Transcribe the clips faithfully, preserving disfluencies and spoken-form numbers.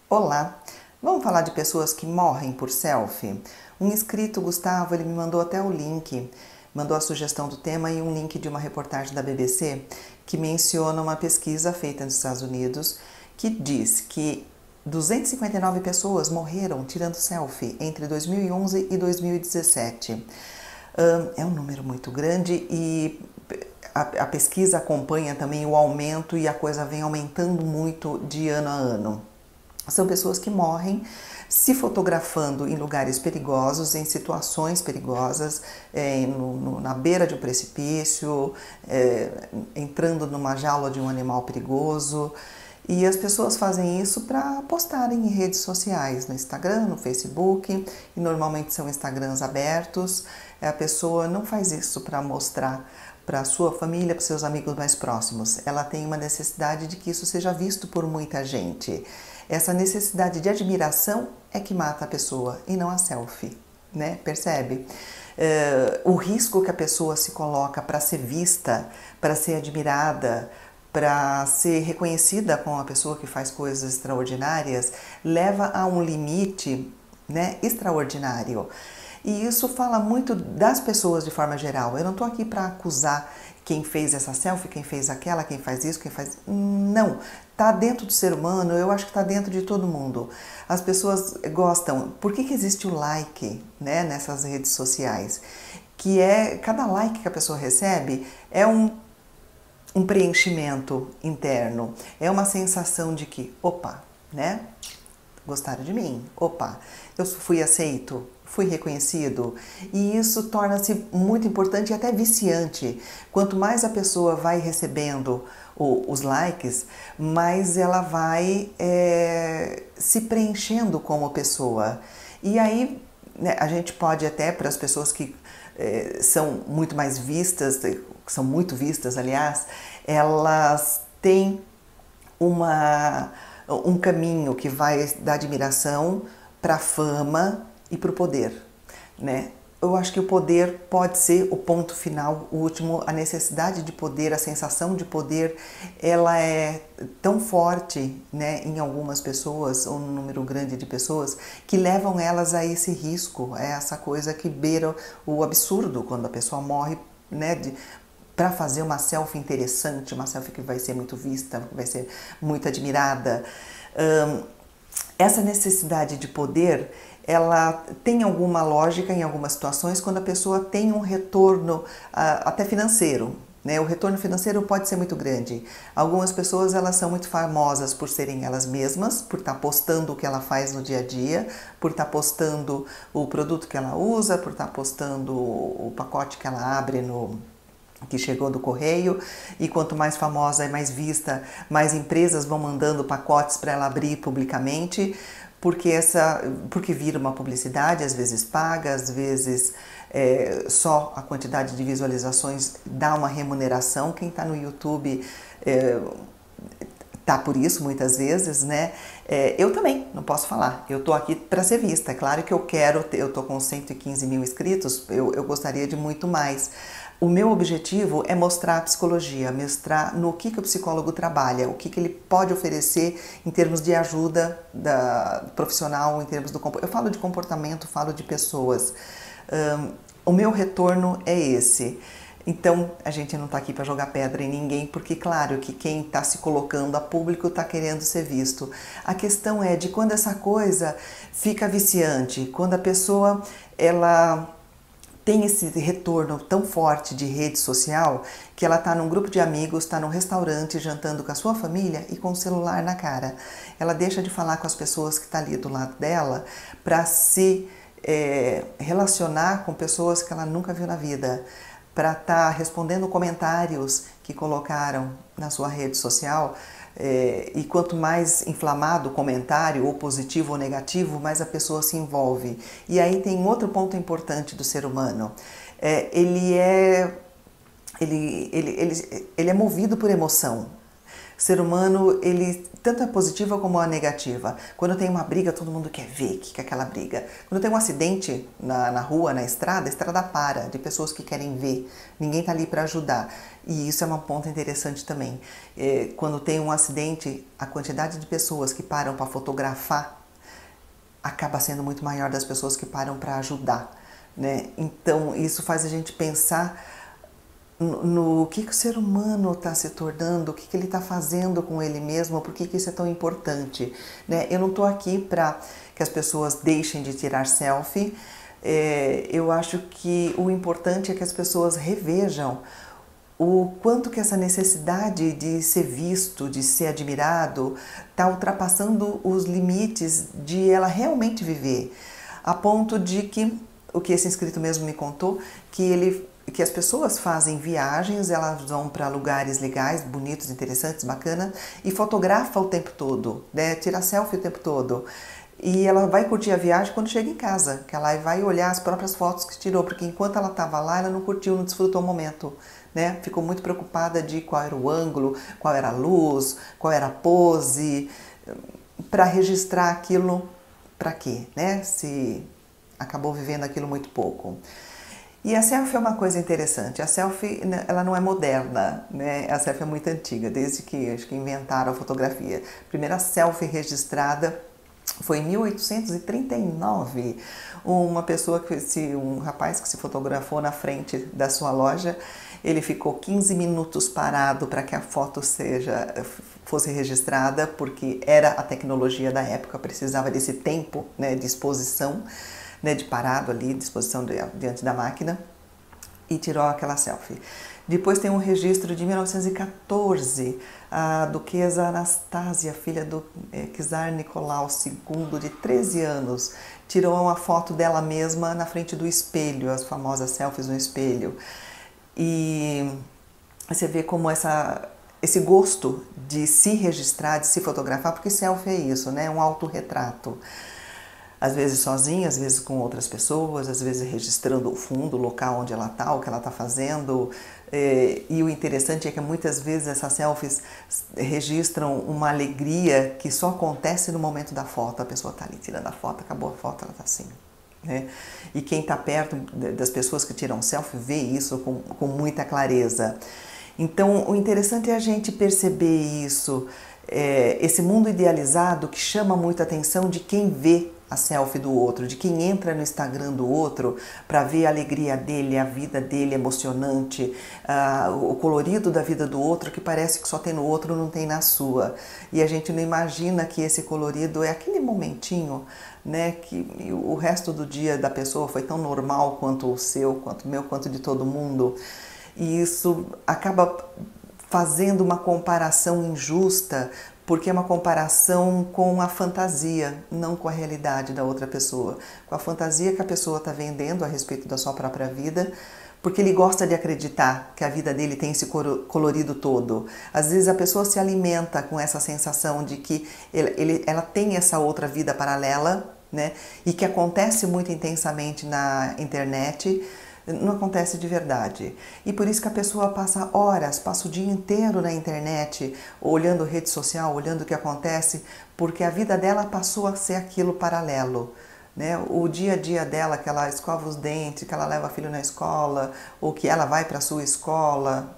Olá, vamos falar de pessoas que morrem por selfie? Um inscrito, Gustavo, ele me mandou até o link, mandou a sugestão do tema e um link de uma reportagem da B B C que menciona uma pesquisa feita nos Estados Unidos que diz que duzentas e cinquenta e nove pessoas morreram tirando selfie entre dois mil e onze e dois mil e dezessete. É um número muito grande e a, a pesquisa acompanha também o aumento e a coisa vem aumentando muito de ano a ano. São pessoas que morrem se fotografando em lugares perigosos, em situações perigosas, é, no, no, na beira de um precipício, é, entrando numa jaula de um animal perigoso. E as pessoas fazem isso para postarem em redes sociais, no Instagram, no Facebook, e normalmente são Instagrams abertos. A pessoa não faz isso para mostrar para a sua família, para os seus amigos mais próximos. Ela tem uma necessidade de que isso seja visto por muita gente. Essa necessidade de admiração é que mata a pessoa e não a selfie, né? Percebe? Uh, o risco que a pessoa se coloca para ser vista, para ser admirada, para ser reconhecida como uma pessoa que faz coisas extraordinárias, leva a um limite, né, extraordinário. E isso fala muito das pessoas de forma geral. Eu não estou aqui para acusar quem fez essa selfie, quem fez aquela, quem faz isso, quem faz... Não, está dentro do ser humano, eu acho que está dentro de todo mundo. As pessoas gostam. Por que que existe o like, né, nessas redes sociais? Que é, cada like que a pessoa recebe é um, um preenchimento interno. É uma sensação de que, opa, né? Gostaram de mim, opa, eu fui aceito, fui reconhecido, e isso torna-se muito importante e até viciante. Quanto mais a pessoa vai recebendo o, os likes, mais ela vai é, se preenchendo como pessoa. E aí, né, a gente pode até, para as pessoas que é, são muito mais vistas, que são muito vistas, aliás, elas têm uma... um caminho que vai da admiração para a fama e para o poder, né? Eu acho que o poder pode ser o ponto final, o último, a necessidade de poder, a sensação de poder, ela é tão forte, né, em algumas pessoas, ou num número grande de pessoas, que levam elas a esse risco, a essa coisa que beira o absurdo quando a pessoa morre, né, de, para fazer uma selfie interessante, uma selfie que vai ser muito vista, que vai ser muito admirada. Um, essa necessidade de poder, ela tem alguma lógica em algumas situações quando a pessoa tem um retorno uh, até financeiro, né? O retorno financeiro pode ser muito grande. Algumas pessoas, elas são muito famosas por serem elas mesmas, por estar postando o que ela faz no dia a dia, por estar postando o produto que ela usa, por estar postando o pacote que ela abre no... que chegou do correio, e quanto mais famosa e mais vista, mais empresas vão mandando pacotes para ela abrir publicamente, porque, essa, porque vira uma publicidade, às vezes paga, às vezes é, só a quantidade de visualizações dá uma remuneração. Quem está no YouTube é, tá por isso muitas vezes, né? É, eu também, não posso falar, eu tô aqui para ser vista. É claro que eu quero, eu tô com cento e quinze mil inscritos, eu, eu gostaria de muito mais. O meu objetivo é mostrar a psicologia, mostrar no que, que o psicólogo trabalha, o que, que ele pode oferecer em termos de ajuda da, profissional, em termos do... Eu falo de comportamento, falo de pessoas. Um, o meu retorno é esse. Então, a gente não está aqui para jogar pedra em ninguém, porque, claro, que quem está se colocando a público está querendo ser visto. A questão é de quando essa coisa fica viciante, quando a pessoa, ela... tem esse retorno tão forte de rede social que ela está num grupo de amigos, está num restaurante jantando com a sua família e com o celular na cara. Ela deixa de falar com as pessoas que estão ali do lado dela para se é, relacionar com pessoas que ela nunca viu na vida, para estar tá respondendo comentários que colocaram na sua rede social. É, e quanto mais inflamado o comentário, ou positivo ou negativo, mais a pessoa se envolve. E aí tem outro ponto importante do ser humano. É, ele, é, ele, ele, ele, ele é movido por emoção. O ser humano, ele tanto é positiva como a negativa. Quando tem uma briga, todo mundo quer ver o que é aquela briga. Quando tem um acidente na, na rua, na estrada, a estrada para de pessoas que querem ver. Ninguém está ali para ajudar. E isso é uma ponta interessante também. É, quando tem um acidente, a quantidade de pessoas que param para fotografar acaba sendo muito maior das pessoas que param para ajudar, né? Então, isso faz a gente pensar no, no que, que o ser humano está se tornando, o que, que ele está fazendo com ele mesmo, por que, que isso é tão importante, né? Eu não estou aqui para que as pessoas deixem de tirar selfie. É, eu acho que o importante é que as pessoas revejam o quanto que essa necessidade de ser visto, de ser admirado, está ultrapassando os limites de ela realmente viver, a ponto de que, o que esse inscrito mesmo me contou, que, ele, que as pessoas fazem viagens, elas vão para lugares legais, bonitos, interessantes, bacanas, e fotografa o tempo todo, né? Tira selfie o tempo todo. E ela vai curtir a viagem quando chega em casa, que ela vai olhar as próprias fotos que tirou, porque enquanto ela estava lá, ela não curtiu, não desfrutou o momento, né? Ficou muito preocupada de qual era o ângulo, qual era a luz, qual era a pose, para registrar aquilo, para quê, né? Se acabou vivendo aquilo muito pouco. E a selfie é uma coisa interessante. A selfie, ela não é moderna, né? A selfie é muito antiga, desde que acho que inventaram a fotografia. A primeira selfie registrada foi em mil oitocentos e trinta e nove, uma pessoa, que se, um rapaz que se fotografou na frente da sua loja, ele ficou quinze minutos parado para que a foto seja, fosse registrada, porque era a tecnologia da época, precisava desse tempo, né, de exposição, né, de parado ali, de exposição diante da máquina, e tirou aquela selfie. Depois tem um registro de mil novecentos e quatorze, a duquesa Anastásia, filha do é, czar Nicolau segundo, de treze anos, tirou uma foto dela mesma na frente do espelho, as famosas selfies no espelho. E você vê como essa, esse gosto de se registrar, de se fotografar, porque selfie é isso, né? Um autorretrato. Às vezes sozinha, às vezes com outras pessoas, às vezes registrando o fundo, o local onde ela está, o que ela está fazendo. É, e o interessante é que muitas vezes essas selfies registram uma alegria que só acontece no momento da foto. A pessoa está ali tirando a foto, acabou a foto, ela está assim, né? E quem está perto das pessoas que tiram selfie vê isso com, com muita clareza. Então, o interessante é a gente perceber isso, é, esse mundo idealizado que chama muita atenção de quem vê a selfie do outro, de quem entra no Instagram do outro para ver a alegria dele, a vida dele emocionante, uh, o colorido da vida do outro que parece que só tem no outro, não tem na sua. E a gente não imagina que esse colorido é aquele momentinho, né, que o resto do dia da pessoa foi tão normal quanto o seu, quanto o meu, quanto de todo mundo. E isso acaba fazendo uma comparação injusta, porque é uma comparação com a fantasia, não com a realidade da outra pessoa. Com a fantasia que a pessoa está vendendo a respeito da sua própria vida, porque ele gosta de acreditar que a vida dele tem esse colorido todo. Às vezes a pessoa se alimenta com essa sensação de que ele, ele, ela tem essa outra vida paralela, né? E que acontece muito intensamente na internet, não acontece de verdade. E por isso que a pessoa passa horas, passa o dia inteiro na internet, olhando rede social, olhando o que acontece, porque a vida dela passou a ser aquilo paralelo, né? O dia a dia dela, que ela escova os dentes, que ela leva o filho na escola, ou que ela vai para a sua escola,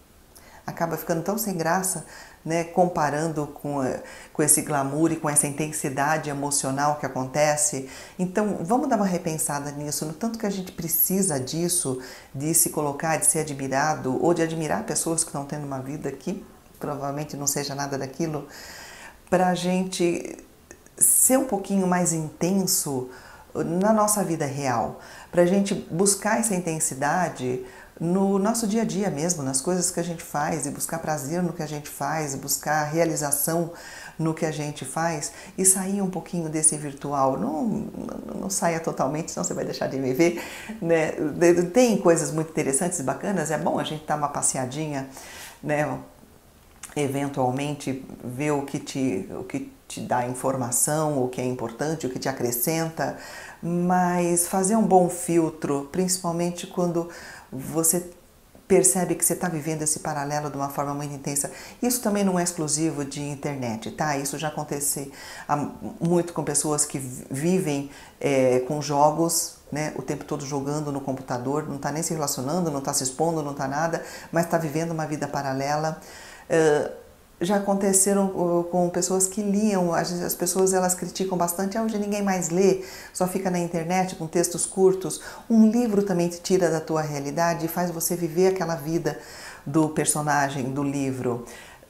acaba ficando tão sem graça, né, comparando com, com esse glamour e com essa intensidade emocional que acontece. Então, vamos dar uma repensada nisso, no tanto que a gente precisa disso, de se colocar, de ser admirado, ou de admirar pessoas que estão tendo uma vida que provavelmente não seja nada daquilo, para a gente ser um pouquinho mais intenso na nossa vida real, para a gente buscar essa intensidade no nosso dia a dia mesmo, nas coisas que a gente faz, e buscar prazer no que a gente faz, buscar realização no que a gente faz, e sair um pouquinho desse virtual. Não, não, não saia totalmente, senão você vai deixar de me ver, né? Tem coisas muito interessantes e bacanas, é bom a gente dar uma passeadinha, né? Eventualmente ver o que te, o que te dá informação, o que é importante, o que te acrescenta, mas fazer um bom filtro, principalmente quando você percebe que você está vivendo esse paralelo de uma forma muito intensa. Isso também não é exclusivo de internet, tá? Isso já acontece muito com pessoas que vivem é, com jogos, né, o tempo todo jogando no computador, não está nem se relacionando, não está se expondo, não está nada, mas está vivendo uma vida paralela. Uh, já aconteceram uh, com pessoas que liam, as, as pessoas elas criticam bastante, ah, hoje ninguém mais lê, só fica na internet com textos curtos. Um livro também te tira da tua realidade e faz você viver aquela vida do personagem, do livro.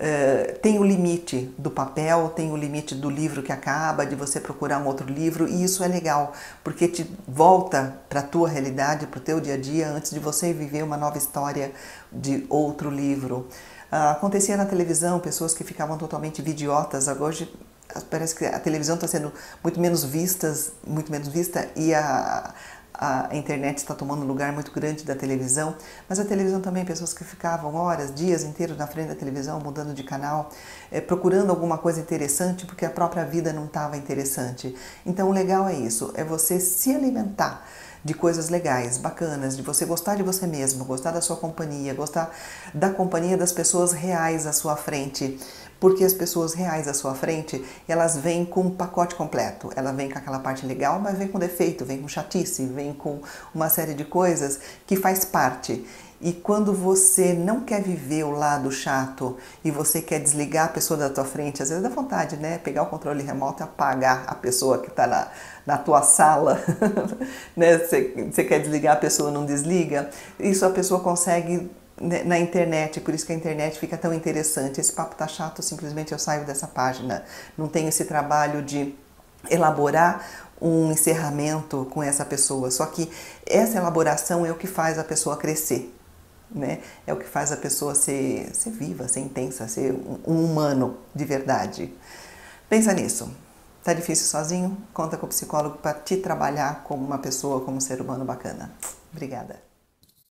Uh, tem o limite do papel, tem o limite do livro que acaba, de você procurar um outro livro, e isso é legal, porque te volta para a tua realidade, para o teu dia a dia, antes de você viver uma nova história de outro livro. Uh, acontecia na televisão, pessoas que ficavam totalmente vidiotas. Agora hoje parece que a televisão está sendo muito menos vistas, muito menos vista, e a, a internet está tomando um lugar muito grande da televisão, mas a televisão também, pessoas que ficavam horas, dias inteiros na frente da televisão, mudando de canal, é, procurando alguma coisa interessante, porque a própria vida não estava interessante. Então o legal é isso, é você se alimentar de coisas legais, bacanas, de você gostar de você mesmo, gostar da sua companhia, gostar da companhia das pessoas reais à sua frente, porque as pessoas reais à sua frente, elas vêm com um pacote completo, ela vem com aquela parte legal, mas vem com defeito, vem com chatice, vem com uma série de coisas que faz parte. E quando você não quer viver o lado chato e você quer desligar a pessoa da tua frente, às vezes dá vontade, né? Pegar o controle remoto e apagar a pessoa que está na, na tua sala, né? Você, você quer desligar, a pessoa não desliga. Isso a pessoa consegue na internet, por isso que a internet fica tão interessante. Esse papo tá chato, simplesmente eu saio dessa página. Não tenho esse trabalho de elaborar um encerramento com essa pessoa. Só que essa elaboração é o que faz a pessoa crescer. Né? É o que faz a pessoa ser, ser viva, ser intensa, ser um, um humano de verdade. Pensa nisso. Tá difícil sozinho? Conta com o psicólogo para te trabalhar como uma pessoa, como um ser humano bacana. Obrigada.